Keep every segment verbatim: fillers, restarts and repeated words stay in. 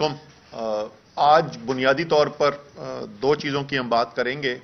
علیکم. آج بنیادی طور پر دو چیزوں کی ہم بات کریں گے.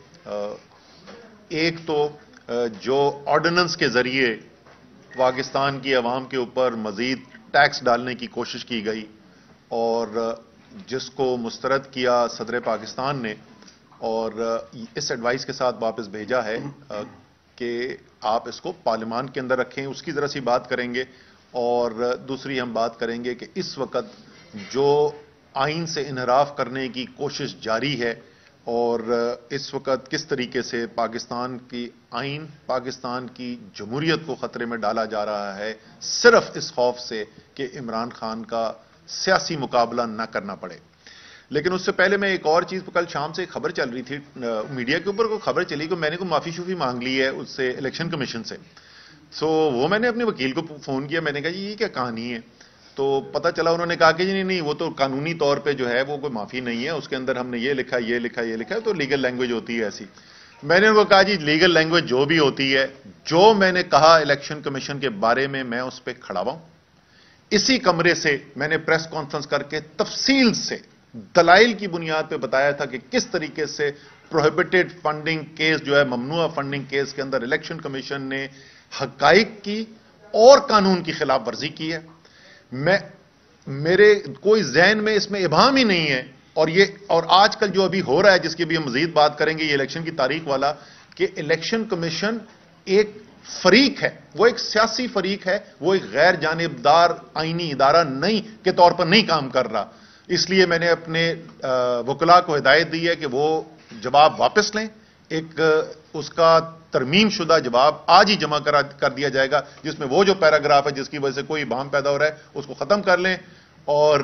ایک تو جو آرڈیننس کے ذریعے پاکستان کی عوام کے اوپر مزید ٹیکس ڈالنے کی کوشش کی گئی اور جس کو مسترد کیا صدر پاکستان نے اور اس ایڈوائس کے ساتھ واپس بھیجا ہے کہ آپ اس کو پارلیمان کے اندر رکھیں, اس کی ذرا سی بات کریں گے. اور دوسری ہم بات کریں گے کہ اس وقت جو آئین سے انحراف کرنے کی کوشش جاری ہے اور اس وقت کس طریقے سے پاکستان کی آئین, پاکستان کی جمہوریت کو خطرے میں ڈالا جا رہا ہے صرف اس خوف سے کہ عمران خان کا سیاسی مقابلہ نہ کرنا پڑے. لیکن اس سے پہلے میں ایک اور چیز, کل شام سے ایک خبر چل رہی تھی میڈیا کے اوپر, کوئی خبر چلی کہ میں نے کوئی معافی شوفی مانگ لی ہے اس سے الیکشن کمیشن سے. سو وہ میں نے اپنے وکیل کو فون کیا, میں نے کہا جی یہ کیا کہانی ہے؟ تو پتہ چلا انہوں نے کہا کہ جی نہیں نہیں وہ تو قانونی طور پہ جو ہے وہ کوئی معافی نہیں ہے, اس کے اندر ہم نے یہ لکھا یہ لکھا یہ لکھا ہے, تو لیگل لینگویج ہوتی ہے ایسی. میں نے ان کو کہا جی لیگل لینگویج جو بھی ہوتی ہے, جو میں نے کہا الیکشن کمیشن کے بارے میں میں اس پہ کھڑا ہوں. اسی کمرے سے میں نے پریس کانفرنس کر کے تفصیل سے دلائل کی بنیاد پہ بتایا تھا کہ کس طریقے سے پروہیبٹڈ فنڈنگ کیس جو ہے, ممنوع فنڈنگ کیس کے اندر الیکشن کمیشن نے حقائق کی اور قانون کی خلاف ورزی کی ہے. میں میرے کوئی ذہن میں اس میں ابہام ہی نہیں ہے. اور یہ اور آج کل جو ابھی ہو رہا ہے جس کی بھی ہم مزید بات کریں گے, یہ الیکشن کی تاریخ والا, کہ الیکشن کمیشن ایک فریق ہے, وہ ایک سیاسی فریق ہے, وہ ایک غیر جانبدار آئینی ادارہ نہیں کے طور پر نہیں کام کر رہا. اس لیے میں نے اپنے وکلاء کو ہدایت دی ہے کہ وہ جواب واپس لیں. ایک اس کا ترمیم شدہ جواب آج ہی جمع کر دیا جائے گا جس میں وہ جو پیراگراف ہے جس کی وجہ سے کوئی ابہام پیدا ہو رہا ہے اس کو ختم کر لیں. اور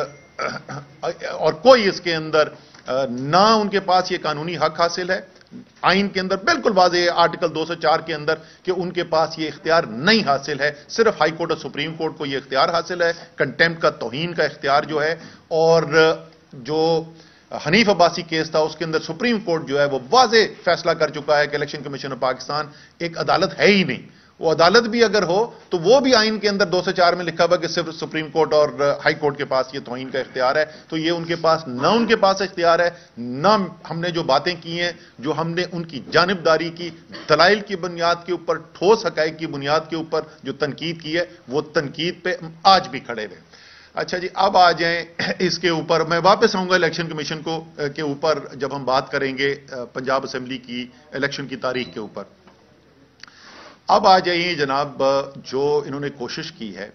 اور کوئی اس کے اندر نہ ان کے پاس یہ قانونی حق حاصل ہے, آئین کے اندر بالکل واضح ہے آرٹیکل دو سو چار کے اندر کہ ان کے پاس یہ اختیار نہیں حاصل ہے. صرف ہائی کورٹ اور سپریم کورٹ کو یہ اختیار حاصل ہے, کنٹیمپٹ کا, توہین کا اختیار جو ہے. اور جو حنیف عباسی کیس تھا اس کے اندر سپریم کورٹ جو ہے وہ واضح فیصلہ کر چکا ہے کہ الیکشن کمیشن آف پاکستان ایک عدالت ہے ہی نہیں. وہ عدالت بھی اگر ہو تو وہ بھی آئین کے اندر دو سو چار میں لکھا ہوا کہ صرف سپریم کورٹ اور ہائی کورٹ کے پاس یہ توہین کا اختیار ہے. تو یہ ان کے پاس نہ ان کے پاس اختیار ہے, نہ ہم نے جو باتیں کی ہیں, جو ہم نے ان کی جانبداری کی دلائل کی بنیاد کے اوپر, ٹھوس حقائق کی بنیاد کے اوپر جو تنقید کی ہے, وہ تنقید پہ آج بھی کھڑے رہے. اچھا جی, اب آ جائیں اس کے اوپر. میں واپس آؤں گا الیکشن کمیشن کو کے اوپر جب ہم بات کریں گے پنجاب اسمبلی کی الیکشن کی تاریخ کے اوپر. اب آ جائیے جناب, جو انہوں نے کوشش کی ہے,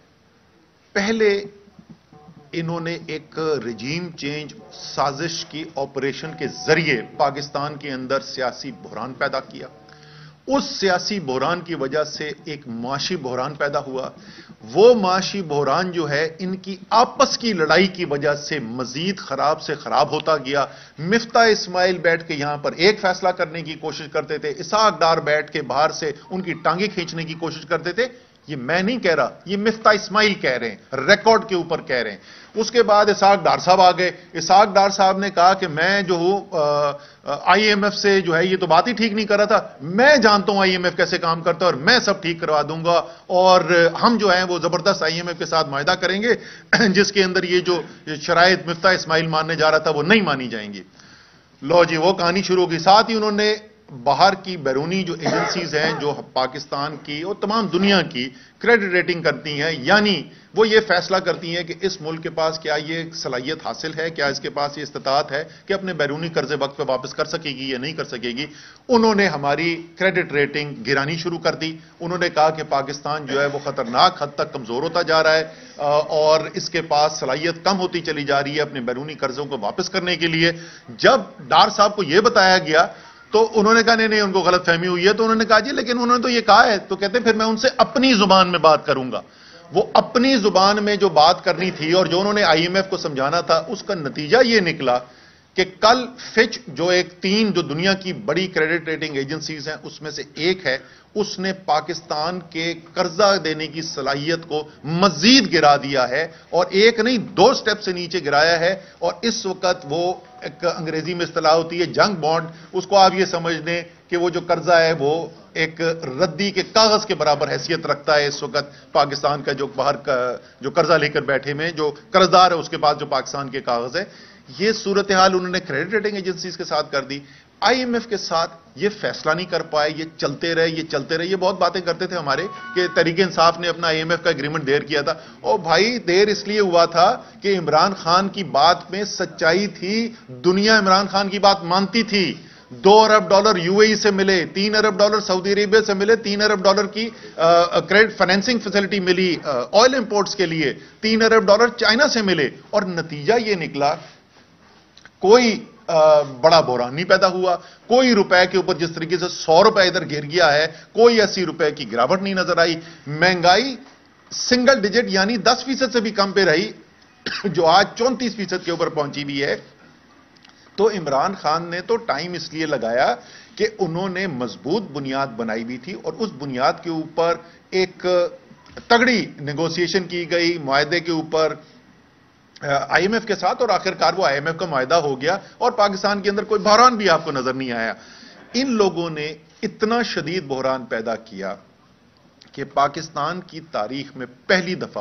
پہلے انہوں نے ایک رجیم چینج سازش کی آپریشن کے ذریعے پاکستان کے اندر سیاسی بحران پیدا کیا. اس سیاسی بحران کی وجہ سے ایک معاشی بحران پیدا ہوا. وہ معاشی بحران جو ہے ان کی آپس کی لڑائی کی وجہ سے مزید خراب سے خراب ہوتا گیا. مفتاح اسماعیل بیٹھ کے یہاں پر ایک فیصلہ کرنے کی کوشش کرتے تھے, اسحاق ڈار بیٹھ کے باہر سے ان کی ٹانگیں کھینچنے کی کوشش کرتے تھے. یہ میں نہیں کہہ رہا, یہ مفتاح اسماعیل کہہ رہے ہیں, ریکارڈ کے اوپر کہہ رہے ہیں. اس کے بعد اسحاق ڈار صاحب آ گئے. اسحاق ڈار صاحب نے کہا کہ میں جو ہوں آئی ایم ایف سے جو ہے یہ تو بات ہی ٹھیک نہیں کر رہا تھا, میں جانتا ہوں آئی ایم ایف کیسے کام کرتا ہے اور میں سب ٹھیک کروا دوں گا, اور ہم جو ہیں وہ زبردست آئی ایم ایف کے ساتھ معاہدہ کریں گے جس کے اندر یہ جو شرائط مفتاح اسماعیل ماننے جا رہا تھا وہ نہیں مانی جائیں گی. لو جی, وہ کہانی شروع ہوگی. ساتھ ہی انہوں نے باہر کی بیرونی جو ایجنسیز ہیں جو پاکستان کی اور تمام دنیا کی کریڈٹ ریٹنگ کرتی ہیں, یعنی وہ یہ فیصلہ کرتی ہیں کہ اس ملک کے پاس کیا یہ صلاحیت حاصل ہے, کیا اس کے پاس یہ استطاعت ہے کہ اپنے بیرونی قرضے وقت پہ واپس کر سکے گی یا نہیں کر سکے گی. انہوں نے ہماری کریڈٹ ریٹنگ گرانی شروع کر دی. انہوں نے کہا کہ پاکستان جو ہے وہ خطرناک حد تک کمزور ہوتا جا رہا ہے اور اس کے پاس صلاحیت کم ہوتی چلی جا رہی ہے اپنے بیرونی قرضوں کو واپس کرنے کے لیے. جب ڈار صاحب کو یہ بتایا گیا تو انہوں نے کہا نہیں نہیں ان کو غلط فہمی ہوئی ہے. تو انہوں نے کہا جی لیکن انہوں نے تو یہ کہا ہے. تو کہتے ہیں پھر میں ان سے اپنی زبان میں بات کروں گا. وہ اپنی زبان میں جو بات کرنی تھی اور جو انہوں نے آئی ایم ایف کو سمجھانا تھا, اس کا نتیجہ یہ نکلا کہ کل فچ جو ایک تین جو دنیا کی بڑی کریڈٹ ریٹنگ ایجنسیز ہیں اس میں سے ایک ہے, اس نے پاکستان کے قرضہ دینے کی صلاحیت کو مزید گرا دیا ہے, اور ایک نہیں دو سٹیپ سے نیچے گرایا ہے. اور اس وقت وہ ایک انگریزی میں اصطلاح ہوتی ہے جنگ بانڈ, اس کو آپ یہ سمجھ لیں کہ وہ جو قرضہ ہے وہ ایک ردی کے کاغذ کے برابر حیثیت رکھتا ہے اس وقت پاکستان کا جو باہر کا جو قرضہ لے کر بیٹھے میں جو قرضدار ہے اس کے پاس جو پاکستان کے کاغذ ہے. یہ صورتحال انہوں نے کریڈٹ ریٹنگ ایجنسیز کے ساتھ کر دی. آئی ایم ایف کے ساتھ یہ فیصلہ نہیں کر پائے, یہ چلتے رہے یہ چلتے رہے یہ بہت باتیں کرتے تھے ہمارے کہ تحریک انصاف نے اپنا آئی ایم ایف کا اگریمنٹ دیر کیا تھا. اور بھائی دیر اس لیے ہوا تھا کہ عمران خان کی بات میں سچائی تھی, دنیا عمران خان کی بات مانتی تھی. دو ارب ڈالر یو اے ای سے ملے, تین ارب ڈالر سعودی عربیہ سے ملے, تین ارب ڈالر کی کریڈٹ فائنینسنگ فیسلٹی ملی آئل امپورٹس کے لیے, تین ارب ڈالر چائنا سے ملے. اور نتیجہ یہ نکلا کوئی بڑا بحران نہیں پیدا ہوا, کوئی روپے کے اوپر جس طریقے سے سو روپے ادھر گر گیا ہے کوئی اسی روپے کی گراوٹ نہیں نظر آئی. مہنگائی سنگل ڈیجٹ یعنی دس فیصد سے بھی کم پہ رہی جو آج چونتیس فیصد کے اوپر پہنچی بھی ہے. تو عمران خان نے تو ٹائم اس لیے لگایا کہ انہوں نے مضبوط بنیاد بنائی بھی تھی اور اس بنیاد کے اوپر ایک تگڑی نیگوسیشن کی گئی معاہدے کے اوپر آئی ایم ایف کے ساتھ, اور آخرکار وہ آئی ایم ایف کا معاہدہ ہو گیا اور پاکستان کے اندر کوئی بحران بھی آپ کو نظر نہیں آیا. ان لوگوں نے اتنا شدید بحران پیدا کیا کہ پاکستان کی تاریخ میں پہلی دفعہ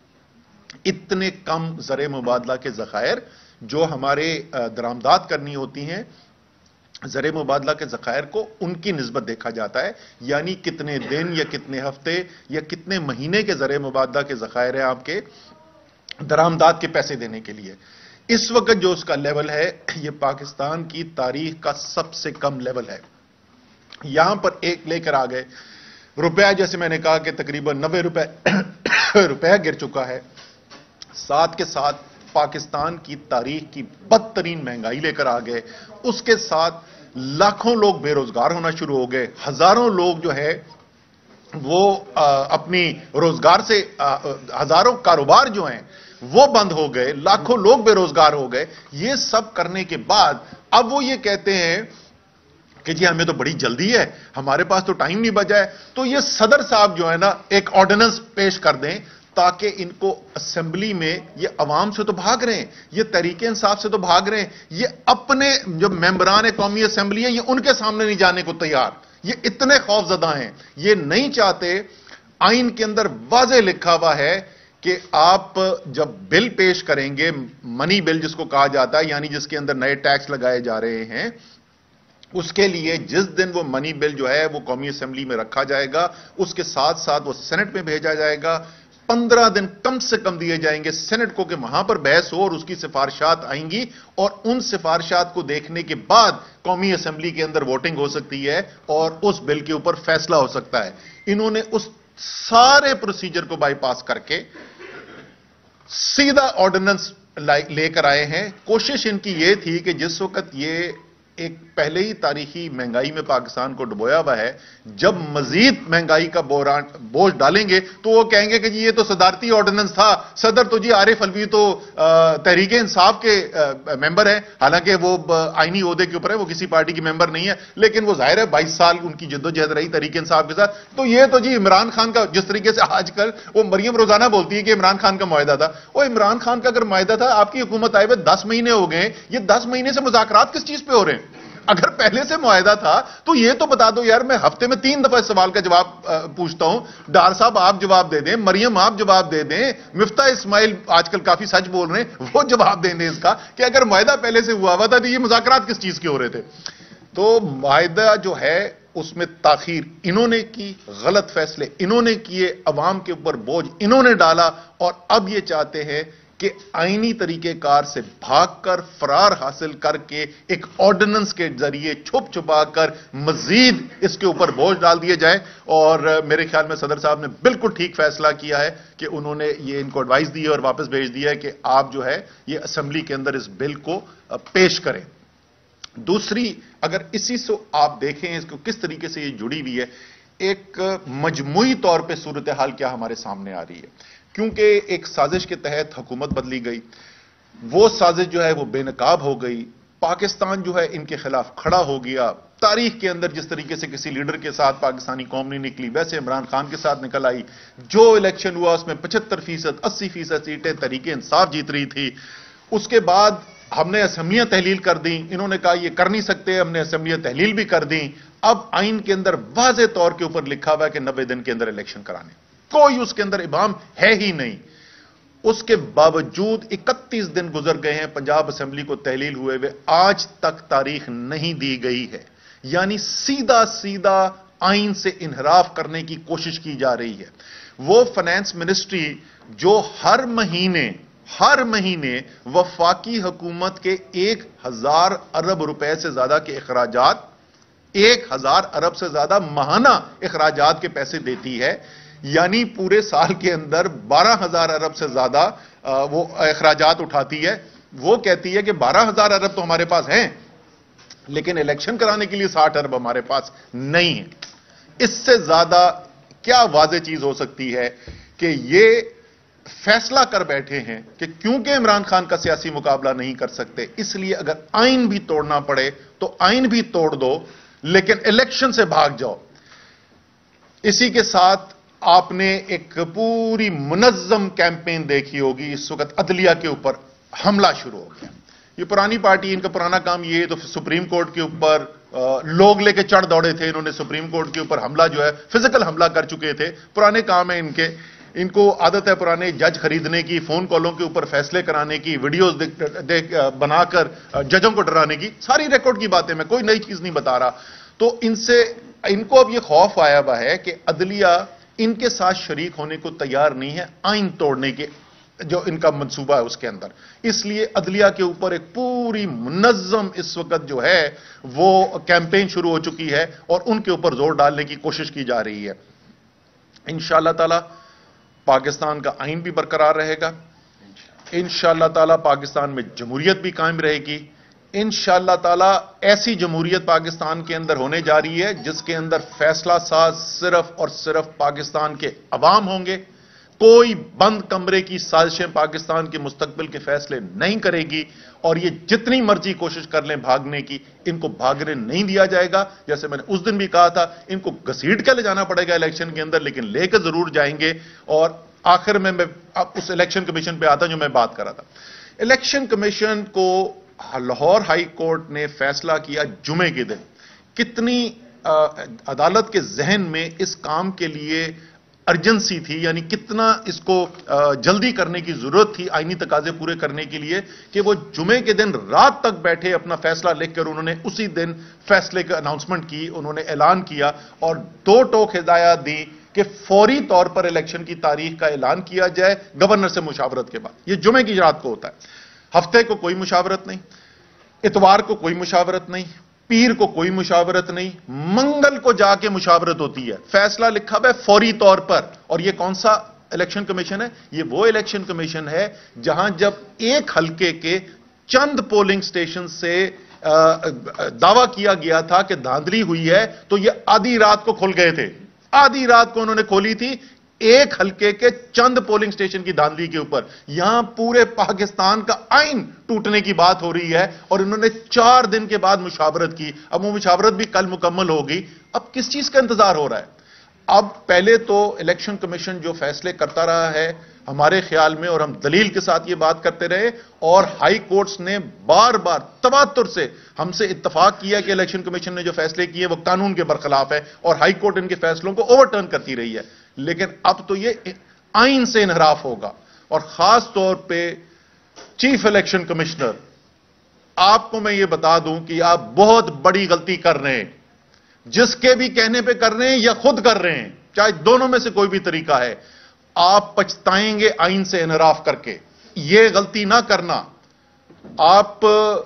اتنے کم زر مبادلہ کے ذخائر جو ہمارے درآمدات کرنی ہوتی ہیں زر مبادلہ کے ذخائر کو ان کی نسبت دیکھا جاتا ہے, یعنی کتنے دن یا کتنے ہفتے یا کتنے مہینے کے زر مبادلہ کے ذخائر ہیں آپ کے درآمدات کے پیسے دینے کے لیے. اس وقت جو اس کا لیول ہے یہ پاکستان کی تاریخ کا سب سے کم لیول ہے. یہاں پر ایک لے کر آ گئے روپیہ, جیسے میں نے کہا کہ تقریباً نبے روپے روپیہ گر چکا ہے. ساتھ کے ساتھ پاکستان کی تاریخ کی بدترین مہنگائی لے کر آ گئے. اس کے ساتھ لاکھوں لوگ بے روزگار ہونا شروع ہو گئے, ہزاروں لوگ جو ہے وہ اپنی روزگار سے ہزاروں کاروبار جو ہیں وہ بند ہو گئے, لاکھوں لوگ بے روزگار ہو گئے. یہ سب کرنے کے بعد اب وہ یہ کہتے ہیں کہ جی ہمیں تو بڑی جلدی ہے, ہمارے پاس تو ٹائم نہیں بچا ہے. تو یہ صدر صاحب جو ہے نا ایک آرڈیننس پیش کر دیں تاکہ ان کو اسمبلی میں, یہ عوام سے تو بھاگ رہے ہیں, یہ تحریک انصاف سے تو بھاگ رہے ہیں, یہ اپنے جو ممبران قومی اسمبلی ہیں یہ ان کے سامنے نہیں جانے کو تیار, یہ اتنے خوف زدہ ہیں, یہ نہیں چاہتے. آئین کے اندر واضح لکھا ہوا ہے کہ آپ جب بل پیش کریں گے, منی بل جس کو کہا جاتا ہے, یعنی جس کے اندر نئے ٹیکس لگائے جا رہے ہیں, اس کے لیے جس دن وہ منی بل جو ہے وہ قومی اسمبلی میں رکھا جائے گا, اس کے ساتھ ساتھ وہ سینٹ میں بھیجا جائے گا. پندرہ دن کم سے کم دیے جائیں گے سینٹ کو کہ وہاں پر بحث ہو اور اس کی سفارشات آئیں گی, اور ان سفارشات کو دیکھنے کے بعد قومی اسمبلی کے اندر ووٹنگ ہو سکتی ہے اور اس بل کے اوپر فیصلہ ہو سکتا ہے. انہوں نے اس سارے پروسیجر کو بائی پاس کر کے سیدھا آرڈیننس لے کر آئے ہیں. کوشش ان کی یہ تھی کہ جس وقت یہ ایک پہلے ہی تاریخی مہنگائی میں پاکستان کو ڈبویا ہوا ہے, جب مزید مہنگائی کا بحران بوجھ ڈالیں گے تو وہ کہیں گے کہ جی یہ تو صدارتی آرڈیننس تھا, صدر تو جی عارف الوی تو تحریک انصاف کے ممبر ہیں, حالانکہ وہ آئینی عہدے کے اوپر ہے, وہ کسی پارٹی کی ممبر نہیں ہے, لیکن وہ ظاہر ہے بائیس سال ان کی جدوجہد رہی تحریک انصاف کے ساتھ. تو یہ تو جی عمران خان کا, جس طریقے سے آج کل وہ مریم روزانہ بولتی ہے کہ عمران خان کا معاہدہ تھا, وہ عمران خان کا اگر معاہدہ تھا, آپ کی حکومت آئے ہوئے دس مہینے ہو گئے, یہ دس مہینے سے مذاکرات کس چیز پہ ہو رہے ہیں؟ اگر پہلے سے معاہدہ تھا تو یہ تو بتا دو یار, میں ہفتے میں تین دفعہ اس سوال کا جواب پوچھتا ہوں, ڈار صاحب آپ جواب دے دیں, مریم آپ جواب دے دیں, مفتاح اسماعیل آج کل کافی سچ بول رہے ہیں وہ جواب دیں دیں اس کا کہ اگر معاہدہ پہلے سے ہوا ہوا تھا تو یہ مذاکرات کس چیز کے ہو رہے تھے. تو معاہدہ جو ہے اس میں تاخیر انہوں نے کی, غلط فیصلے انہوں نے کیے, عوام کے اوپر بوجھ انہوں نے ڈالا, اور اب یہ چاہتے ہیں کہ آئینی طریقہ کار سے بھاگ کر فرار حاصل کر کے ایک آرڈیننس کے ذریعے چھپ چھپا کر مزید اس کے اوپر بوجھ ڈال دیے جائے. اور میرے خیال میں صدر صاحب نے بالکل ٹھیک فیصلہ کیا ہے کہ انہوں نے یہ ان کو ایڈوائز دی ہے اور واپس بھیج دیا ہے کہ آپ جو ہے یہ اسمبلی کے اندر اس بل کو پیش کریں. دوسری, اگر اسی سے آپ دیکھیں اس کو کس طریقے سے یہ جڑی ہوئی ہے, ایک مجموعی طور پہ صورتحال کیا ہمارے سامنے آ رہی ہے, کیونکہ ایک سازش کے تحت حکومت بدلی گئی, وہ سازش جو ہے وہ بے نقاب ہو گئی, پاکستان جو ہے ان کے خلاف کھڑا ہو گیا. تاریخ کے اندر جس طریقے سے کسی لیڈر کے ساتھ پاکستانی قوم نہیں نکلی, ویسے عمران خان کے ساتھ نکل آئی. جو الیکشن ہوا اس میں پچہتر فیصد اسی فیصد سیٹیں تحریک انصاف جیت رہی تھی. اس کے بعد ہم نے اسمبلیاں تحلیل کر دیں، انہوں نے کہا یہ کر نہیں سکتے، ہم نے اسمبلیاں تحلیل بھی کر دیں. اب آئین کے اندر واضح طور کے اوپر لکھا ہوا ہے کہ نبے دن کے اندر الیکشن کرانے، کوئی اس کے اندر ابہام ہے ہی نہیں. اس کے باوجود اکتیس دن گزر گئے ہیں پنجاب اسمبلی کو تحلیل ہوئے ہوئے، آج تک تاریخ نہیں دی گئی ہے. یعنی سیدھا سیدھا آئین سے انحراف کرنے کی کوشش کی جا رہی ہے. وہ فنانس منسٹری جو ہر مہینے ہر مہینے وفاقی حکومت کے ایک ہزار ارب روپے سے زیادہ کے اخراجات، ایک ہزار ارب سے زیادہ ماہانہ اخراجات کے پیسے دیتی ہے، یعنی پورے سال کے اندر بارہ ہزار ارب سے زیادہ وہ اخراجات اٹھاتی ہے. وہ کہتی ہے کہ بارہ ہزار ارب تو ہمارے پاس ہیں، لیکن الیکشن کرانے کے لیے ساٹھ ارب ہمارے پاس نہیں ہے. اس سے زیادہ کیا واضح چیز ہو سکتی ہے کہ یہ فیصلہ کر بیٹھے ہیں کہ کیونکہ عمران خان کا سیاسی مقابلہ نہیں کر سکتے، اس لیے اگر آئین بھی توڑنا پڑے تو آئین بھی توڑ دو، لیکن الیکشن سے بھاگ جاؤ. اسی کے ساتھ آپ نے ایک پوری منظم کیمپین دیکھی ہوگی. اس وقت عدلیہ کے اوپر حملہ شروع ہو گیا. یہ پرانی پارٹی، ان کا پرانا کام یہ تو سپریم کورٹ کے اوپر لوگ لے کے چڑھ دوڑے تھے. انہوں نے سپریم کورٹ کے اوپر حملہ جو ہے فزیکل حملہ کر چکے تھے. پرانے کام ہیں ان کے. ان کو عادت ہے پرانے جج خریدنے کی، فون کالوں کے اوپر فیصلے کرانے کی، ویڈیوز بنا کر ججوں کو ڈرانے کی. ساری ریکارڈ کی باتیں، میں کوئی نئی چیز نہیں بتا رہا. تو ان سے ان کو اب یہ خوف آیا ہوا ہے کہ عدلیہ ان کے ساتھ شریک ہونے کو تیار نہیں ہے آئین توڑنے کے جو ان کا منصوبہ ہے اس کے اندر. اس لیے عدلیہ کے اوپر ایک پوری منظم اس وقت جو ہے وہ کیمپین شروع ہو چکی ہے اور ان کے اوپر زور ڈالنے کی کوشش کی جا رہی ہے. انشاءاللہ تعالی پاکستان کا آئین بھی برقرار رہے گا. انشاءاللہ تعالی پاکستان میں جمہوریت بھی قائم رہے گی. انشاءاللہ تعالی ایسی جمہوریت پاکستان کے اندر ہونے جا رہی ہے جس کے اندر فیصلہ ساز صرف اور صرف پاکستان کے عوام ہوں گے. کوئی بند کمرے کی سازشیں پاکستان کے مستقبل کے فیصلے نہیں کرے گی. اور یہ جتنی مرضی کوشش کر لیں بھاگنے کی، ان کو بھاگنے نہیں دیا جائے گا. جیسے میں نے اس دن بھی کہا تھا، ان کو گھسیٹ کے لے جانا پڑے گا الیکشن کے اندر، لیکن لے کے ضرور جائیں گے. اور آخر میں میں اس الیکشن کمیشن پہ آتا جو میں بات کر رہا تھا. الیکشن کمیشن کو لاہور ہائی کورٹ نے فیصلہ کیا جمعے کے دن. کتنی عدالت کے ذہن میں اس کام کے لیے ارجنسی تھی، یعنی کتنا اس کو جلدی کرنے کی ضرورت تھی آئینی تقاضے پورے کرنے کے لیے، کہ وہ جمعے کے دن رات تک بیٹھے اپنا فیصلہ لکھ کر انہوں نے اسی دن فیصلے کا اناؤنسمنٹ کی. انہوں نے اعلان کیا اور دو ٹوک ہدایات دی کہ فوری طور پر الیکشن کی تاریخ کا اعلان کیا جائے گورنر سے مشاورت کے بعد. یہ جمعے کی رات کو ہوتا ہے. ہفتے کو کوئی مشاورت نہیں، اتوار کو کوئی مشاورت نہیں، پیر کو کوئی مشاورت نہیں، منگل کو جا کے مشاورت ہوتی ہے. فیصلہ لکھا ہوا ہے فوری طور پر. اور یہ کون سا الیکشن کمیشن ہے؟ یہ وہ الیکشن کمیشن ہے جہاں جب ایک حلقے کے چند پولنگ سٹیشن سے دعویٰ کیا گیا تھا کہ دھاندلی ہوئی ہے تو یہ آدھی رات کو کھل گئے تھے. آدھی رات کو انہوں نے کھولی تھی ایک حلقے کے چند پولنگ سٹیشن کی دھاندلی کے اوپر. یہاں پورے پاکستان کا آئین ٹوٹنے کی بات ہو رہی ہے اور انہوں نے چار دن کے بعد مشاورت کی. اب وہ مشاورت بھی کل مکمل ہوگی. اب کس چیز کا انتظار ہو رہا ہے؟ اب پہلے تو الیکشن کمیشن جو فیصلے کرتا رہا ہے ہمارے خیال میں، اور ہم دلیل کے ساتھ یہ بات کرتے رہے، اور ہائی کورٹس نے بار بار تواتر سے ہم سے اتفاق کیا کہ الیکشن کمیشن نے جو فیصلے کیے وہ قانون کے برخلاف ہے، اور ہائی کورٹ ان کے فیصلوں کو اوور ٹرن کرتی رہی ہے. لیکن اب تو یہ آئین سے انحراف ہوگا. اور خاص طور پہ چیف الیکشن کمشنر، آپ کو میں یہ بتا دوں کہ آپ بہت بڑی غلطی کر رہے ہیں. جس کے بھی کہنے پہ کر رہے ہیں یا خود کر رہے ہیں، چاہے دونوں میں سے کوئی بھی طریقہ ہے، آپ پچھتائیں گے آئین سے انحراف کر کے. یہ غلطی نہ کرنا. آپ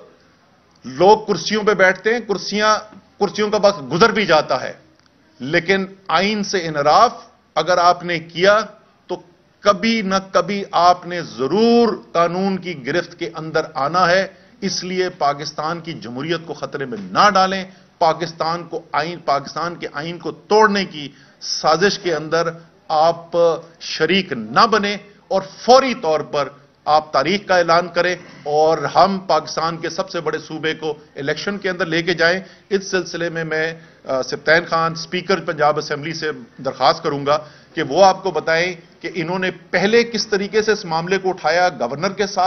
لوگ کرسیوں پہ بیٹھتے ہیں، کرسیاں کرسیوں کا وقت گزر بھی جاتا ہے، لیکن آئین سے انحراف اگر آپ نے کیا تو کبھی نہ کبھی آپ نے ضرور قانون کی گرفت کے اندر آنا ہے. اس لیے پاکستان کی جمہوریت کو خطرے میں نہ ڈالیں. پاکستان کو آئین پاکستان کے آئین کو توڑنے کی سازش کے اندر آپ شریک نہ بنیں اور فوری طور پر آپ تاریخ کا اعلان کریں اور ہم پاکستان کے سب سے بڑے صوبے کو الیکشن کے اندر لے کے جائیں. اس سلسلے میں میں سبطین خان اسپیکر پنجاب اسمبلی سے درخواست کروں گا کہ وہ آپ کو بتائیں کہ انہوں نے پہلے کس طریقے سے اس معاملے کو اٹھایا گورنر کے ساتھ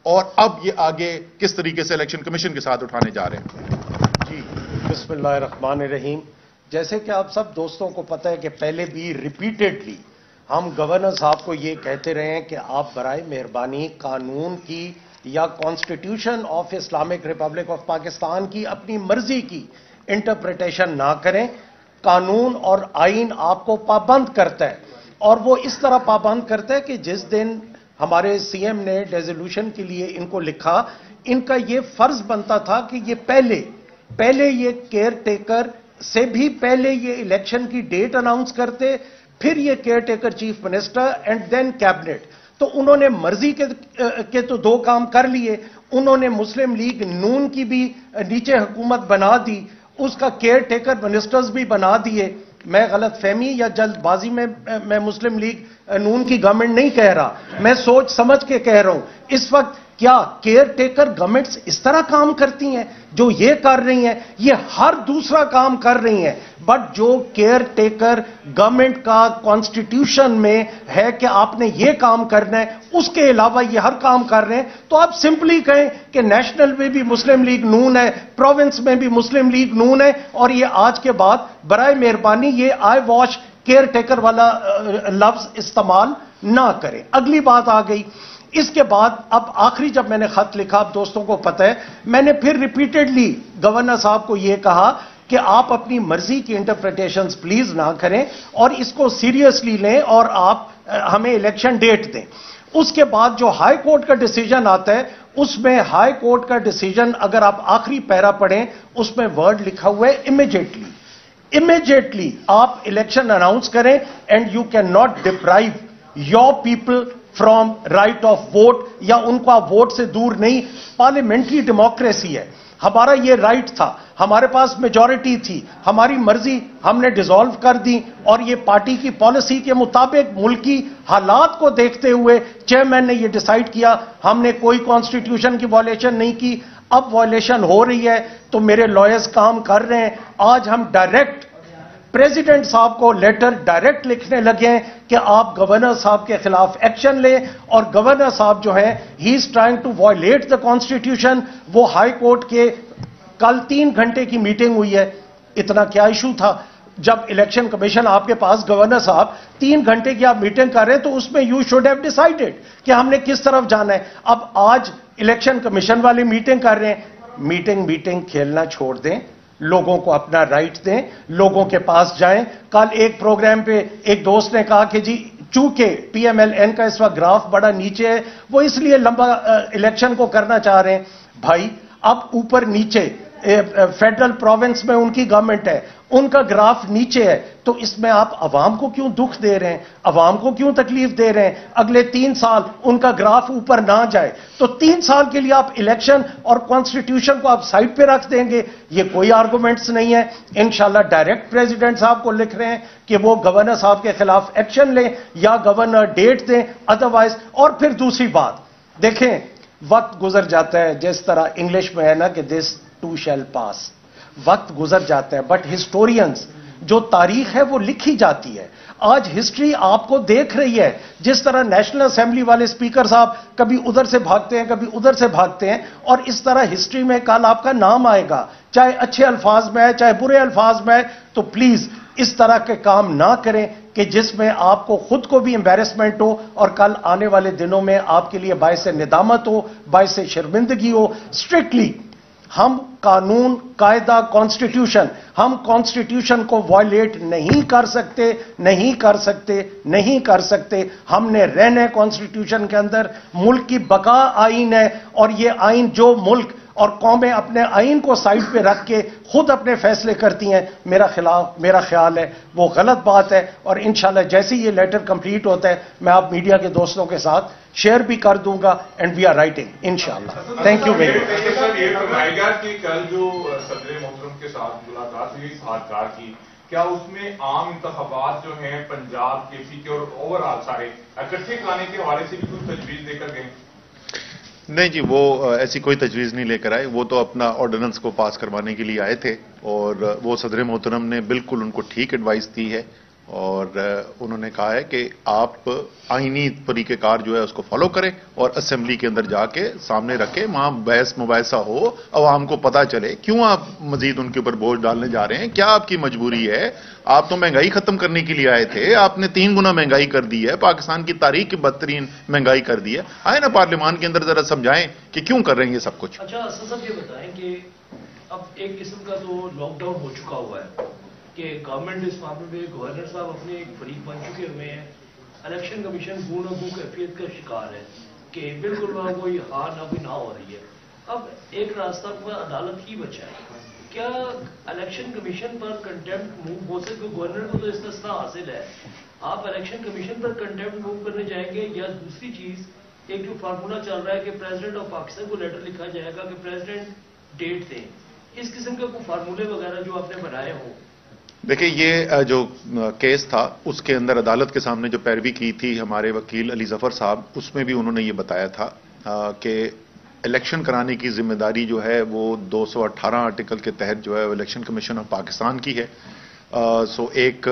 اور اب یہ آگے کس طریقے سے الیکشن کمیشن کے ساتھ اٹھانے جا رہے ہیں؟ جی بسم اللہ الرحمن الرحیم. جیسے کہ آپ سب دوستوں کو پتہ ہے کہ پہلے بھی ریپیٹڈلی ہم گورنر صاحب کو یہ کہتے رہے ہیں کہ آپ برائے مہربانی قانون کی یا constitution of Islamic Republic of Pakistan کی اپنی مرضی کی انٹرپریٹیشن نہ کریں. قانون اور آئین آپ کو پابند کرتا ہے اور وہ اس طرح پابند کرتا ہے کہ جس دن ہمارے سی ایم نے ریزولوشن کے لیے ان کو لکھا, ان کا یہ فرض بنتا تھا کہ یہ پہلے پہلے یہ کیئر ٹیکر سے بھی پہلے یہ الیکشن کی ڈیٹ اناؤنس کرتے, پھر یہ caretaker chief minister and then cabinet. تو انہوں نے مرضی کے کے تو دو کام کر لیے. انہوں نے مسلم لیگ نون کی بھی نیچے حکومت بنا دی, اس کا کیئر ٹیکر منسٹرز بھی بنا دیے. میں غلط فہمی یا جلد بازی میں میں مسلم لیگ نون کی گورنمنٹ نہیں کہہ رہا, میں سوچ سمجھ کے کہہ رہا ہوں. اس وقت کیا کیئر ٹیکر گورنمنٹس اس طرح کام کرتی ہیں؟ جو یہ کر رہی ہیں یہ ہر دوسرا کام کر رہی ہیں, بٹ جو کیئر ٹیکر گورنمنٹ کا کانسٹیٹیوشن میں ہے کہ آپ نے یہ کام کرنا ہے, اس کے علاوہ یہ ہر کام کر رہے ہیں. تو آپ سمپلی کہیں کہ نیشنل میں بھی مسلم لیگ نون ہے, پروونس میں بھی مسلم لیگ نون ہے, اور یہ آج کے بعد برائے مہربانی یہ آئی واش کیئر ٹیکر والا لفظ استعمال نہ کریں. اگلی بات آ گئی اس کے بعد. اب آخری جب میں نے خط لکھا, اب دوستوں کو پتہ ہے, میں نے پھر ریپیٹڈلی گورنر صاحب کو یہ کہا کہ آپ اپنی مرضی کی انٹرپریٹیشنز پلیز نہ کریں اور اس کو سیریسلی لیں اور آپ ہمیں الیکشن ڈیٹ دیں. اس کے بعد جو ہائی کورٹ کا ڈیسیجن آتا ہے, اس میں ہائی کورٹ کا ڈیسیجن اگر آپ آخری پیرا پڑھیں, اس میں ورڈ لکھا ہوا ہے امیجیٹلی. امیجیٹلی آپ الیکشن اناؤنس کریں and you can not deprive your people from right of vote, یا ان کو آپ ووٹ سے دور نہیں. پارلیمنٹری ڈیموکریسی ہے, ہمارا یہ رائٹ تھا, ہمارے پاس میجورٹی تھی, ہماری مرضی ہم نے ڈیزالو کر دی, اور یہ پارٹی کی پالیسی کے مطابق ملکی حالات کو دیکھتے ہوئے چیئرمین نے یہ ڈیسائیڈ کیا. ہم نے کوئی کانسٹیٹیوشن کی وائلیشن نہیں کی. اب وائلیشن ہو رہی ہے تو میرے لائرز کام کر رہے ہیں. آج ہم ڈائریکٹ پریزیڈنٹ صاحب کو لیٹر ڈائریکٹ لکھنے لگے ہیں کہ آپ گورنر صاحب کے خلاف ایکشن لیں, اور گورنر صاحب جو ہیں he is trying to violate the constitution. وہ ہائی کورٹ کے کل تین گھنٹے کی میٹنگ ہوئی ہے. اتنا کیا ایشو تھا جب الیکشن کمیشن آپ کے پاس, گورنر صاحب تین گھنٹے کی آپ میٹنگ کر رہے ہیں, تو اس میں یو شوڈ ہیو ڈیسائیڈڈ کہ ہم نے کس طرف جانا ہے. اب آج الیکشن کمیشن والے میٹنگ کر رہے ہیں. میٹنگ میٹنگ کھیلنا چھوڑ دیں, لوگوں کو اپنا رائٹ دیں, لوگوں کے پاس جائیں. کل ایک پروگرام پہ ایک دوست نے کہا کہ جی چونکہ پی ایم ایل این کا اس وقت گراف بڑا نیچے ہے, وہ اس لیے لمبا الیکشن کو کرنا چاہ رہے ہیں. بھائی اب اوپر نیچے فیڈرل پروونس میں ان کی گورنمنٹ ہے, ان کا گراف نیچے ہے, تو اس میں آپ عوام کو کیوں دکھ دے رہے ہیں, عوام کو کیوں تکلیف دے رہے ہیں؟ اگلے تین سال ان کا گراف اوپر نہ جائے تو تین سال کے لیے آپ الیکشن اور کانسٹیٹیوشن کو آپ سائڈ پہ رکھ دیں گے. یہ کوئی آرگومنٹس نہیں ہے. انشاءاللہ ڈائریکٹ پریزیڈنٹ صاحب کو لکھ رہے ہیں کہ وہ گورنر صاحب کے خلاف ایکشن لیں یا گورنر ڈیٹ دیں ادروائز. اور پھر دوسری بات دیکھیں, وقت گزر جاتا ہے, جس طرح انگلش میں ہے نا کہ دس ٹو شیل پاس, وقت گزر جاتا ہے, بٹ ہسٹورینز جو تاریخ ہے وہ لکھی جاتی ہے. آج ہسٹری آپ کو دیکھ رہی ہے, جس طرح نیشنل اسمبلی والے اسپیکر صاحب کبھی ادھر سے بھاگتے ہیں کبھی ادھر سے بھاگتے ہیں, اور اس طرح ہسٹری میں کل آپ کا نام آئے گا, چاہے اچھے الفاظ میں ہے چاہے برے الفاظ میں ہے. تو پلیز اس طرح کے کام نہ کریں کہ جس میں آپ کو خود کو بھی امبیرسمنٹ ہو اور کل آنے والے دنوں میں آپ کے لیے باعث ندامت ہو, باعث شرمندگی ہو. اسٹرکٹلی ہم قانون قاعدہ کانسٹیٹیوشن ہم کانسٹیٹیوشن کو وائلیٹ نہیں کر سکتے نہیں کر سکتے نہیں کر سکتے. ہم نے رہنے کانسٹیٹیوشن کے اندر, ملک کی بقا آئین ہے, اور یہ آئین جو ملک اور قومیں اپنے آئین کو سائڈ پہ رکھ کے خود اپنے فیصلے کرتی ہیں, میرا خلاف میرا خیال ہے وہ غلط بات ہے. اور انشاءاللہ جیسے یہ لیٹر کمپلیٹ ہوتا ہے میں آپ میڈیا کے دوستوں کے ساتھ شیئر بھی کر دوں گا, اینڈ وی آر رائٹنگ انشاءاللہ. Thank you very much. Sir یہ فرمائے گا کہ کل جو صدر محترم کے ساتھ ملاقات ہوئی سہارکار کی, کیا اس میں عام انتخابات جو ہیں پنجاب کے پی کے اور اوور آل سارے اکٹھے کرانے کے حوالے سے بھی کوئی تجویز دے کر گئے؟ نہیں جی, وہ ایسی کوئی تجویز نہیں لے کر آئے. وہ تو اپنا آرڈیننس کو پاس کروانے کے لیے آئے تھے, اور وہ صدر محترم نے بالکل ان کو ٹھیک ایڈوائس دی ہے. اور انہوں نے کہا ہے کہ آپ آئینی طریقہ کار جو ہے اس کو فالو کریں اور اسمبلی کے اندر جا کے سامنے رکھیں، وہاں بحث مباحثہ ہو، عوام کو پتہ چلے کیوں آپ مزید ان کے اوپر بوجھ ڈالنے جا رہے ہیں، کیا آپ کی مجبوری ہے۔ آپ تو مہنگائی ختم کرنے کے لیے آئے تھے، آپ نے تین گنا مہنگائی کر دی ہے، پاکستان کی تاریخ کی بدترین مہنگائی کر دی ہے۔ آئے نا پارلیمان کے اندر ذرا سمجھائیں کہ کیوں کر رہے ہیں یہ سب کچھ۔ اچھا اسد صاحب یہ بتائیں کہ اب ایک قسم کا تو لاک ڈاؤن ہو چکا ہوا ہے کہ گورنمنٹ اس معاملے میں گورنر صاحب اپنے ایک فریق بن چکے ہوئے ہیں، الیکشن کمیشن گو نہ گو کیفیت کا شکار ہے کہ بالکل وہاں کوئی ہار نہ کوئی نہ ہو رہی ہے۔ اب ایک راستہ عدالت ہی بچا ہے، کیا الیکشن کمیشن پر کنٹیمپٹ موو ہو سکے؟ گورنر کو تو استثناء حاصل ہے، آپ الیکشن کمیشن پر کنٹیمپٹ موو کرنے جائیں گے؟ یا دوسری چیز ایک جو فارمولا چل رہا ہے کہ پریزیڈنٹ آف پاکستان کو لیٹر لکھا جائے گا کہ پریزیڈنٹ ڈیٹ دیں، اس قسم کے کوئی فارمولے وغیرہ جو آپ نے بنائے ہوں؟ دیکھیں یہ جو کیس تھا اس کے اندر عدالت کے سامنے جو پیروی کی تھی ہمارے وکیل علی ظفر صاحب، اس میں بھی انہوں نے یہ بتایا تھا کہ الیکشن کرانے کی ذمہ داری جو ہے وہ دو سو اٹھارہ آرٹیکل کے تحت جو ہے الیکشن کمیشن آف پاکستان کی ہے۔ سو ایک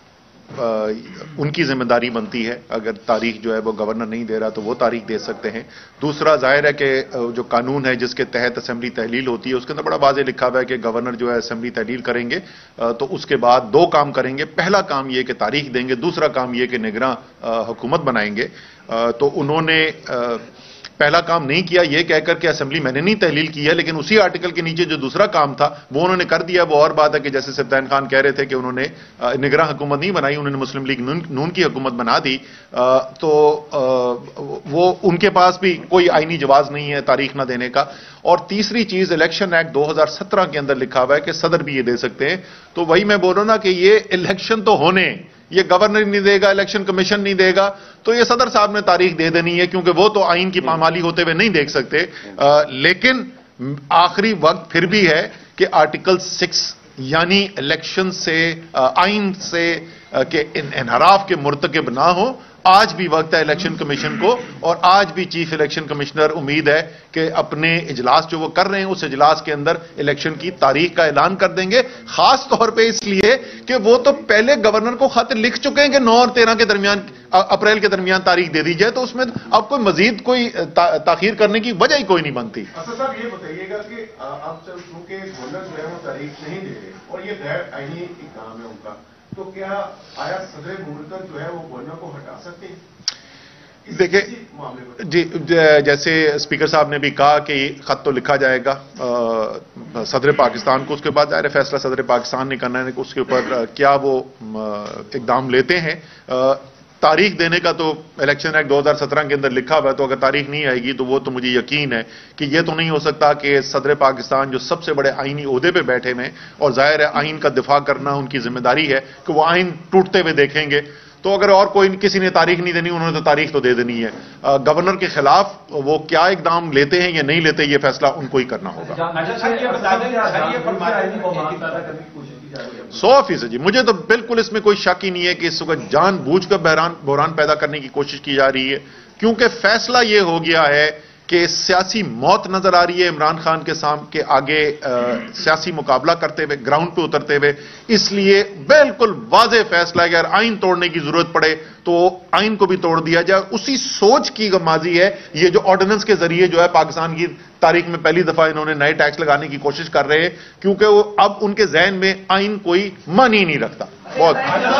ان کی ذمہ داری بنتی ہے، اگر تاریخ جو ہے وہ گورنر نہیں دے رہا تو وہ تاریخ دے سکتے ہیں۔ دوسرا ظاہر ہے کہ جو قانون ہے جس کے تحت اسمبلی تحلیل ہوتی ہے اس کے اندر بڑا واضح لکھا ہوا ہے کہ گورنر جو ہے اسمبلی تحلیل کریں گے تو اس کے بعد دو کام کریں گے، پہلا کام یہ کہ تاریخ دیں گے، دوسرا کام یہ کہ نگراں حکومت بنائیں گے۔ تو انہوں نے پہلا کام نہیں کیا یہ کہہ کر کہ اسمبلی میں نے نہیں تحلیل کی ہے، لیکن اسی آرٹیکل کے نیچے جو دوسرا کام تھا وہ انہوں نے کر دیا۔ وہ اور بات ہے کہ جیسے سبطین خان کہہ رہے تھے کہ انہوں نے نگراں حکومت نہیں بنائی، انہوں نے مسلم لیگ نون کی حکومت بنا دی، تو وہ ان کے پاس بھی کوئی آئینی جواز نہیں ہے تاریخ نہ دینے کا۔ اور تیسری چیز الیکشن ایکٹ دو ہزار سترہ کے اندر لکھا ہوا ہے کہ صدر بھی یہ دے سکتے ہیں، تو وہی میں بول رہا ہوں نا کہ یہ الیکشن تو ہونے، یہ گورنر نہیں دے گا، الیکشن کمیشن نہیں دے گا، تو یہ صدر صاحب نے تاریخ دے دینی ہے کیونکہ وہ تو آئین کی پامالی ہوتے ہوئے نہیں دیکھ سکتے۔ لیکن آخری وقت پھر بھی ہے کہ آرٹیکل سکس یعنی الیکشن سے آئین سے کہ انحراف کے مرتکب نہ ہو، آج بھی وقت ہے الیکشن کمیشن کو، اور آج بھی چیف الیکشن کمشنر امید ہے کہ اپنے اجلاس جو وہ کر رہے ہیں اس اجلاس کے اندر الیکشن کی تاریخ کا اعلان کر دیں گے، خاص طور پہ اس لیے کہ وہ تو پہلے گورنر کو خط لکھ چکے ہیں کہ نو اور تیرہ کے درمیان اپریل کے درمیان تاریخ دے دی جائے، تو اس میں اب کوئی مزید کوئی تاخیر کرنے کی وجہ ہی کوئی نہیں بنتی۔ اسد صاحب یہ بتائیے گا کہ اب چونکہ گورنر جو ہے وہ تاریخ نہیں دے رہے اور یہ غیر آئینی کام ہے ان کا، تو کیا آیا صدر مملکت جو ہے وہ گورنر کو ہٹا سکتے ہیں؟ دیکھیں جی، جیسے اسپیکر صاحب نے بھی کہا کہ خط تو لکھا جائے گا صدر پاکستان کو، اس کے بعد ظاہر فیصلہ صدر پاکستان نے کرنا ہے کہ اس کے اوپر کیا وہ اقدام لیتے ہیں۔ تاریخ دینے کا تو الیکشن ایکٹ دو ہزار سترہ کے اندر لکھا ہوا ہے، تو اگر تاریخ نہیں آئے گی تو وہ تو مجھے یقین ہے کہ یہ تو نہیں ہو سکتا کہ صدر پاکستان جو سب سے بڑے آئینی عہدے پہ بیٹھے ہوئے اور ظاہر ہے آئین کا دفاع کرنا ان کی ذمہ داری ہے کہ وہ آئین ٹوٹتے ہوئے دیکھیں گے، تو اگر اور کوئی کسی نے تاریخ نہیں دینی انہوں نے تو تاریخ تو دے دینی ہے۔ گورنر کے خلاف وہ کیا اقدام لیتے ہیں یا نہیں لیتے یہ فیصلہ ان کو ہی کرنا ہوگا۔ سو فیصد جی، مجھے تو بالکل اس میں کوئی شک ہی نہیں ہے کہ اس وقت جان بوجھ کر بحران بحران پیدا کرنے کی کوشش کی جا رہی ہے، کیونکہ فیصلہ یہ ہو گیا ہے کہ سیاسی موت نظر آ رہی ہے عمران خان کے سامنے کے آگے سیاسی مقابلہ کرتے ہوئے، گراؤنڈ پہ اترتے ہوئے، اس لیے بالکل واضح فیصلہ ہے کہ اگر آئین توڑنے کی ضرورت پڑے تو آئین کو بھی توڑ دیا جائے۔ اسی سوچ کی ماضی ہے یہ جو آرڈیننس کے ذریعے جو ہے پاکستان کی تاریخ میں پہلی دفعہ انہوں نے نئے ٹیکس لگانے کی کوشش کر رہے ہیں، کیونکہ وہ اب ان کے ذہن میں آئین کوئی معنی ہی نہیں رکھتا۔ بہت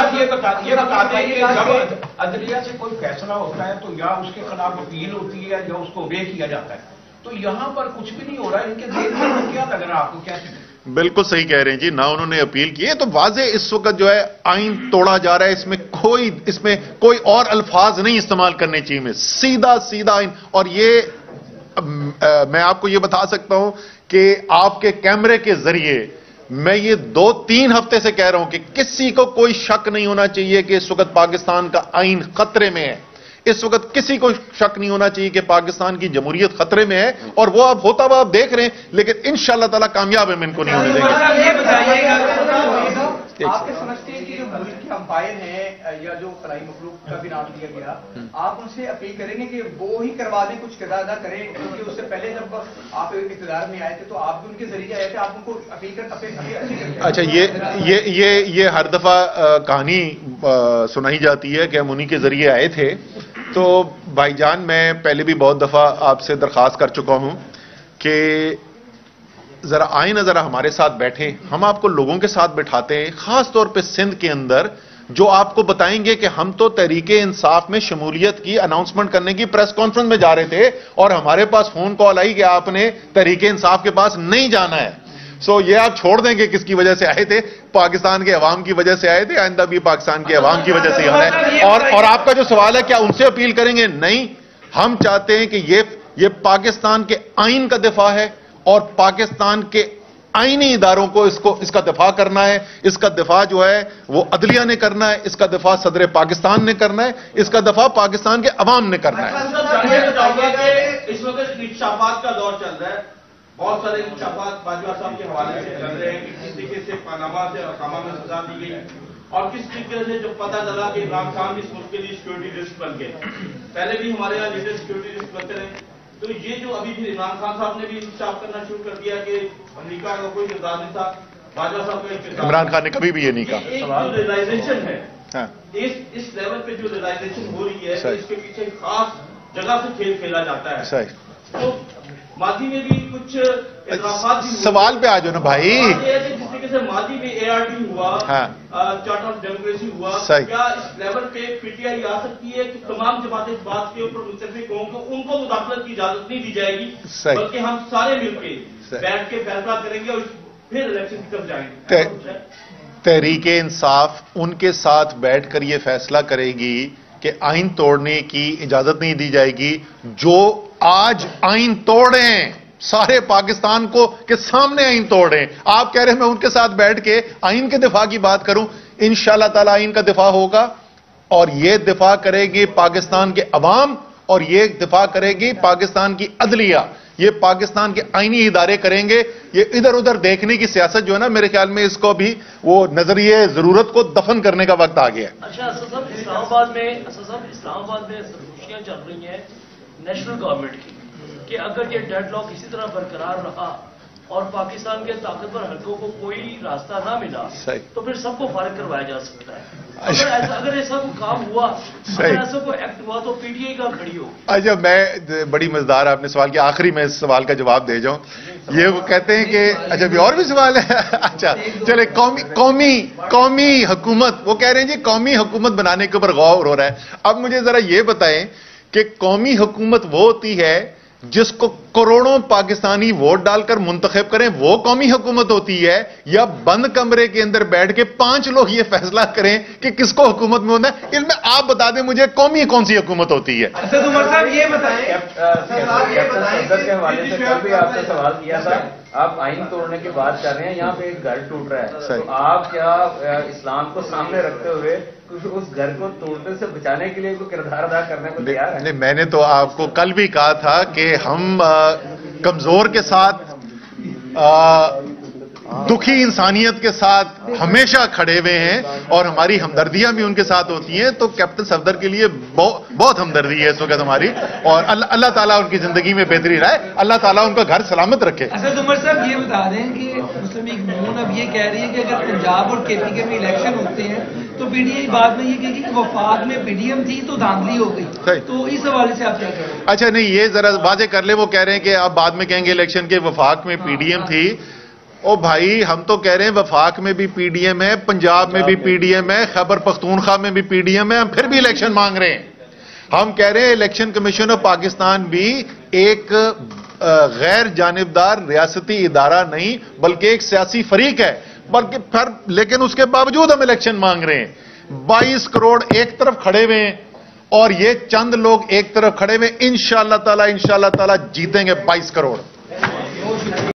عدلیہ سے کوئی فیصلہ ہوتا ہے تو یا اس کے خلاف اپیل ہوتی ہے یا اس کو وے کیا جاتا ہے، تو یہاں پر کچھ بھی نہیں ہو رہا ہے، ان کے ذہن میں کیا لگ رہا ہے آپ کو؟ کیسے؟ بالکل صحیح کہہ رہے ہیں جی، نہ انہوں نے اپیل کی ہے، تو واضح اس وقت جو ہے آئین توڑا جا رہا ہے، اس میں کوئی اس میں کوئی اور الفاظ نہیں استعمال کرنے چاہیے، میں سیدھا سیدھا آئین۔ اور یہ میں آپ کو یہ بتا سکتا ہوں کہ آپ کے کیمرے کے ذریعے میں یہ دو تین ہفتے سے کہہ رہا ہوں کہ کسی کو کوئی شک نہیں ہونا چاہیے کہ اس وقت پاکستان کا آئین خطرے میں ہے، اس وقت کسی کو شک نہیں ہونا چاہیے کہ پاکستان کی جمہوریت خطرے میں ہے، اور وہ اب ہوتا ہوا آپ دیکھ رہے ہیں، لیکن انشاءاللہ تعالی کامیاب ہم ان کو نہیں ہونے دیں گے۔ آپ کیا سمجھتے ہیں کہ جو ملک کے امپائر ہیں یا جو خلائی مخلوق کا بھی نام لیا گیا، آپ ان سے اپیل کریں گے کہ وہ ہی کروا دیں، کچھ کردار نہ کریں؟ کیونکہ اس سے پہلے جب آپ اقتدار میں آئے تھے تو آپ بھی ان کے ذریعے آئے تھے، آپ ان کو اپیل کر اچھا یہ یہ یہ یہ ہر دفعہ کہانی سنائی جاتی ہے کہ ہم انہی کے ذریعے آئے تھے. تو بھائی جان میں پہلے بھی بہت دفعہ آپ سے درخواست کر چکا ہوں کہ ذرا آئیں نا، ذرا ہمارے ساتھ بیٹھیں. ہم آپ کو لوگوں کے ساتھ بٹھاتے ہیں، خاص طور پہ سندھ کے اندر، جو آپ کو بتائیں گے کہ ہم تو تحریک انصاف میں شمولیت کی اناؤنسمنٹ کرنے کی پریس کانفرنس میں جا رہے تھے اور ہمارے پاس فون کال آئی کہ آپ نے تحریک انصاف کے پاس نہیں جانا ہے. سو یہ آپ چھوڑ دیں گے کس کی وجہ سے آئے تھے؟ پاکستان کے عوام کی وجہ سے آئے تھے، آئندہ بھی پاکستان کے عوام کی وجہ سے آنا ہے. اور اور آپ کا جو سوال ہے کیا ان سے اپیل کریں گے؟ نہیں، ہم چاہتے ہیں کہ یہ یہ پاکستان کے آئین کا دفاع ہے اور پاکستان کے آئینی اداروں کو اس کو اس کا دفاع کرنا ہے. اس کا دفاع جو ہے وہ عدلیہ نے کرنا ہے، اس کا دفاع صدر پاکستان نے کرنا ہے، اس کا دفاع پاکستان کے عوام نے کرنا ہے. اس وقت انکشافات کا دور چل رہا ہے، بہت سارے انکشافات باجوہ صاحب کے حوالے سے چل رہے ہیں کہ کس طریقے سے پاناما سے اقامہ میں سزا دی گئی اور کس طریقے سے جو پتہ چلا کہ عمران خان اس ملک کے لیے سیکورٹی رسک بن گئے. پہلے بھی ہمارے یہاں لیڈر سیکورٹی رسک بنتے رہے. تو یہ جو ابھی بھی عمران خان صاحب نے بھی انکشاف کرنا شروع کر دیا کہ امریکہ کا کوئی کردار نہیں تھا، باجوہ صاحب کا کردار. عمران خان نے کبھی بھی یہ نہیں کہا. ایک جو ریلائزیشن ہے اس لیول پہ جو ریلائزیشن ہو رہی ہے اس کے پیچھے خاص جگہ سے کھیل کھیلا جاتا ہے. تو ماضی میں بھی کچھ اعترافات بھی سوال پہ آ جاؤ نا بھائی. جس طریقے سے ماضی میں اے آر ٹی ہوا، چارٹ آف ڈیموکریسی ہوا، کیا اس لیول پہ پی ٹی آئی آ سکتی ہے کہ تمام جماعتیں اس بات کے اوپر متفق ہوں کہ ان کو مداخلت کی اجازت نہیں دی جائے گی، بلکہ ہم سارے مل کے بیٹھ کے فیصلہ کریں گے اور پھر الیکشن کی طرف جائیں گے؟ تحریک انصاف ان کے ساتھ بیٹھ کر یہ فیصلہ کرے گی کہ آئین توڑنے کی اجازت نہیں دی جائے گی جو آج آئین توڑیں، سارے پاکستان کو کے سامنے آئین توڑیں. آپ کہہ رہے ہیں میں ان کے ساتھ بیٹھ کے آئین کے دفاع کی بات کروں. انشاءاللہ تعالی آئین کا دفاع ہوگا اور یہ دفاع کرے گی پاکستان کے عوام اور یہ دفاع کرے گی پاکستان کی عدلیہ. یہ پاکستان کے آئینی ادارے کریں گے. یہ ادھر ادھر دیکھنے کی سیاست جو ہے نا، میرے خیال میں اس کو بھی وہ نظریے ضرورت کو دفن کرنے کا وقت آ گیا ہے. اچھا اسد صاحب، اسلام آباد میں اسد صاحب اسلام آباد میں سرگوشیاں چل رہی ہیں نیشنل گورنمنٹ کی کہ اگر یہ ڈیڈ لاک اسی طرح برقرار رہا اور پاکستان کے طاقتور حلقوں کو کوئی راستہ نہ ملا تو پھر سب کو فارغ کروایا جا سکتا ہے. اگر ایسا اگر ایسا کوئی کام ہوا، اگر ایسا کوئی ایکٹ ہوا تو پی ٹی آئی کا کھڑی ہو. اچھا میں بڑی مزدار آپ نے سوال کیا، آخری میں اس سوال کا جواب دے جاؤں. یہ وہ کہتے ہیں کہ اچھا بھی اور بھی سوال ہے. اچھا چلے قومی قومی قومی حکومت، وہ کہہ رہے ہیں جی قومی حکومت بنانے کے اوپر غور ہو رہا ہے. اب مجھے ذرا یہ بتائیں کہ قومی حکومت وہ ہوتی ہے جس کو کروڑوں پاکستانی ووٹ ڈال کر منتخب کریں، وہ قومی حکومت ہوتی ہے، یا بند کمرے کے اندر بیٹھ کے پانچ لوگ یہ فیصلہ کریں کہ کس کو حکومت میں ہونا ہے؟ اس میں آپ بتا دیں مجھے قومی کون سی حکومت ہوتی ہے؟ اسد عمر صاحب یہ بتائیں کے حوالے سے کل بھی آپ سے سوال کیا تھا، آپ آئین توڑنے کی بات کر رہے ہیں، یہاں پہ ایک گھر ٹوٹ رہا ہے، تو آپ کیا اسلام کو سامنے رکھتے ہوئے اس گھر کو توڑنے سے بچانے کے لیے کوئی کردار ادا کرنے کو تیار ہے؟ میں نے تو آپ کو کل بھی کہا تھا کہ ہم کمزور کے ساتھ، دکھی انسانیت کے ساتھ ہمیشہ کھڑے ہوئے ہیں اور ہماری ہمدردیاں بھی ان کے ساتھ ہوتی ہیں. تو کیپٹن صفدر کے لیے بہت ہمدردی ہے اس وقت ہماری، اور اللہ تعالیٰ ان کی زندگی میں بہتری رہے، اللہ تعالیٰ ان کا گھر سلامت رکھے. اسد عمر صاحب یہ بتا دیں کہ مسلم لیگ نون اب یہ کہہ رہی ہے کہ اگر پنجاب اور کے پی کے میں الیکشن ہوتے ہیں تو پی ڈی آئی بعد میں یہ کہے گی کہ وفاق میں پی ڈی ایم تھی تو دھاندلی ہو گئی. تو اس حوالے سے آپ کیا کہہ رہے ہیں؟ اچھا نہیں، یہ ذرا واضح کر لیں. وہ کہہ رہے ہیں کہ آپ بعد میں کہیں گے الیکشن کے وفاق میں پی ڈی ایم تھی. او بھائی ہم تو کہہ رہے ہیں وفاق میں بھی پی ڈی ایم ہے، پنجاب میں بھی پی ڈی ایم ہے، خیبر پختونخوا میں بھی پی ڈی ایم ہے، ہم پھر بھی الیکشن مانگ رہے ہیں. ہم کہہ رہے ہیں الیکشن کمیشن آف پاکستان بھی ایک غیر جانبدار ریاستی ادارہ نہیں بلکہ ایک سیاسی فریق ہے، بلکہ پھر لیکن اس کے باوجود ہم الیکشن مانگ رہے ہیں. بائیس کروڑ ایک طرف کھڑے ہوئے ہیں اور یہ چند لوگ ایک طرف کھڑے ہوئے، انشاءاللہ تعالی انشاءاللہ تعالی جیتیں گے بائیس کروڑ.